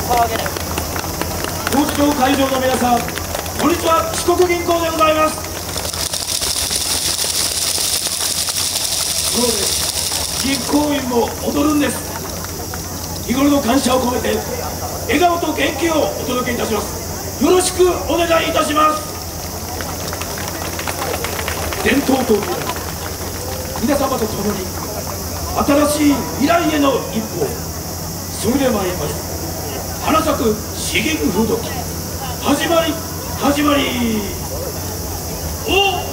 当時の会場の皆さん、こんにちは。四国銀行でございます。そうです、実行委員も踊るんです。日頃の感謝を込めて笑顔と元気をお届けいたします。よろしくお願いいたします。伝統と皆様と共に新しい未来への一歩をそれでまいります。花咲く詩吟風土記、始まり始まり。お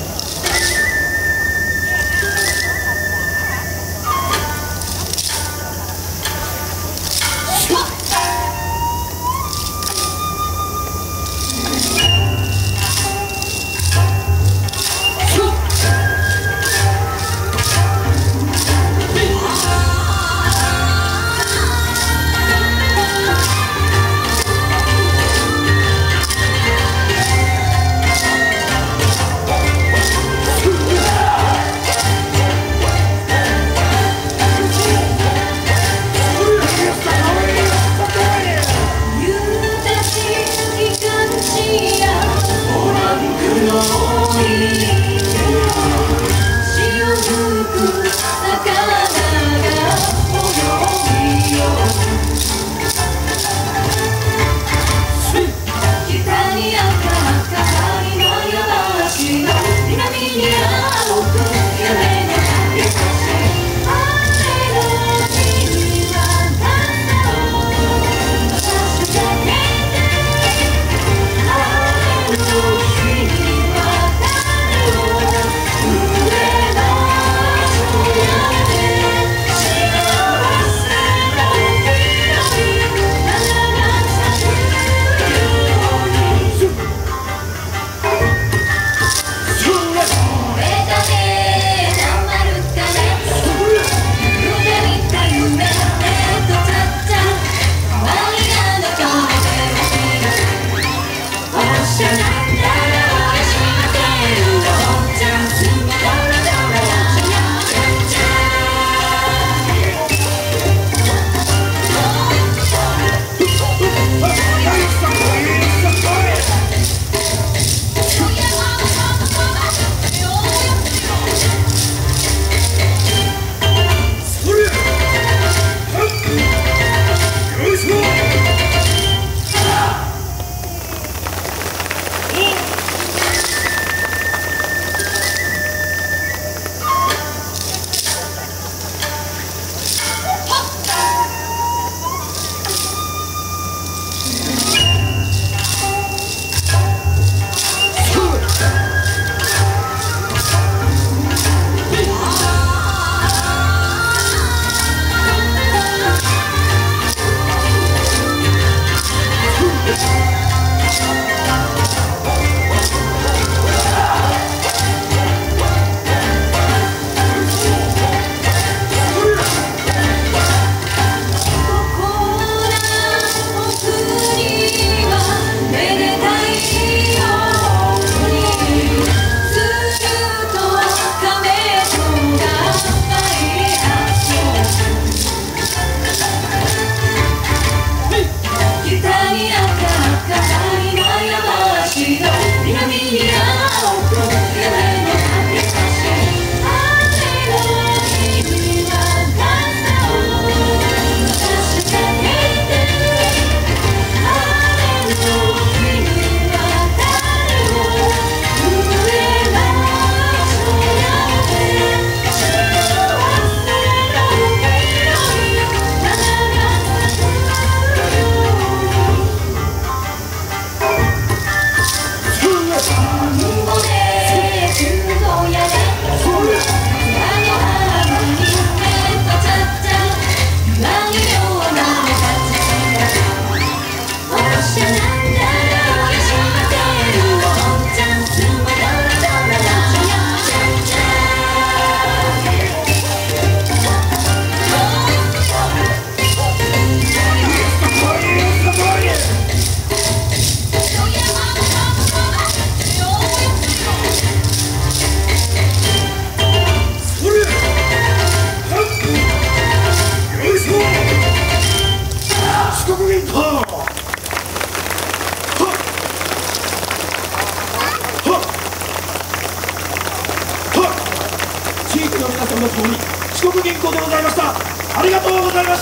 とともに四国銀行でございました。ありがとうございました。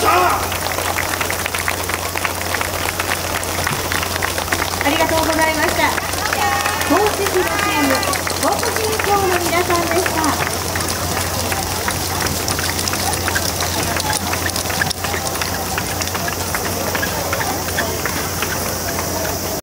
ありがとうございました。高知市のチーム、四国銀行の皆さんです。